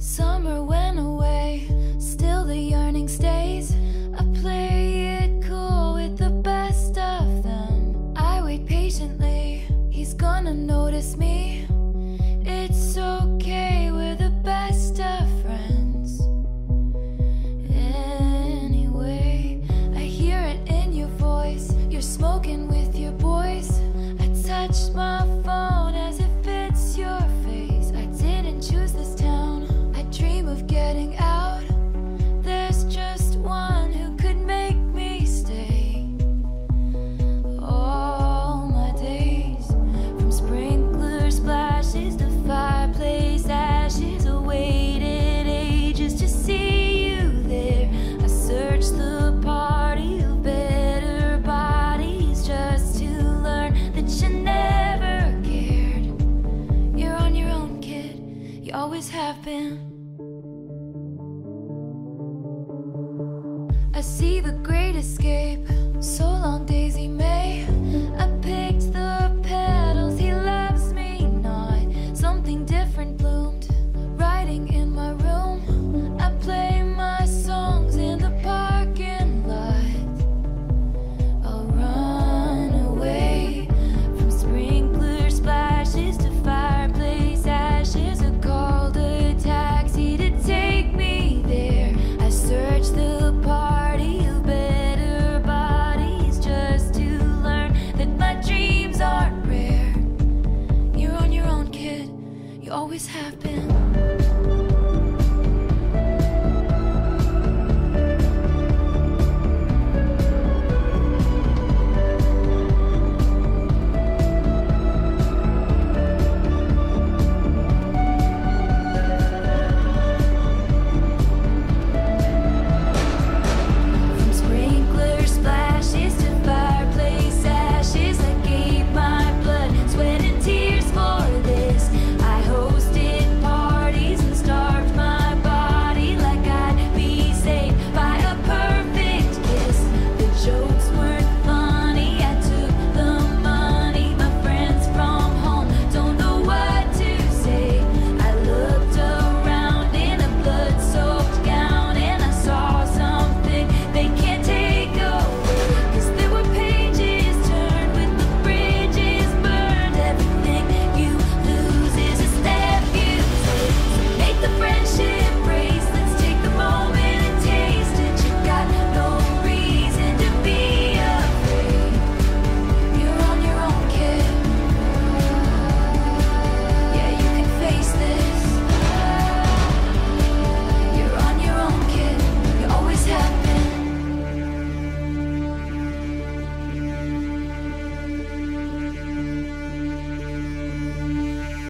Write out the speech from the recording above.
Summer went away, still the yearning stays. I play it cool with the best of them. I wait patiently, he's gonna notice me. It's okay, we're the best of friends. Anyway, I hear it in your voice. You're smoking with your boys. I touched my phone as if it's your face. I didn't choose this town, I dream of getting out. There's just one who could make me stay. All my days, from sprinkler splashes to fireplace ashes, I waited ages to see you there. I searched the party of better bodies just to learn that you never cared. You're on your own, kid, you always have been. I see the great escape. So long, Daisy May.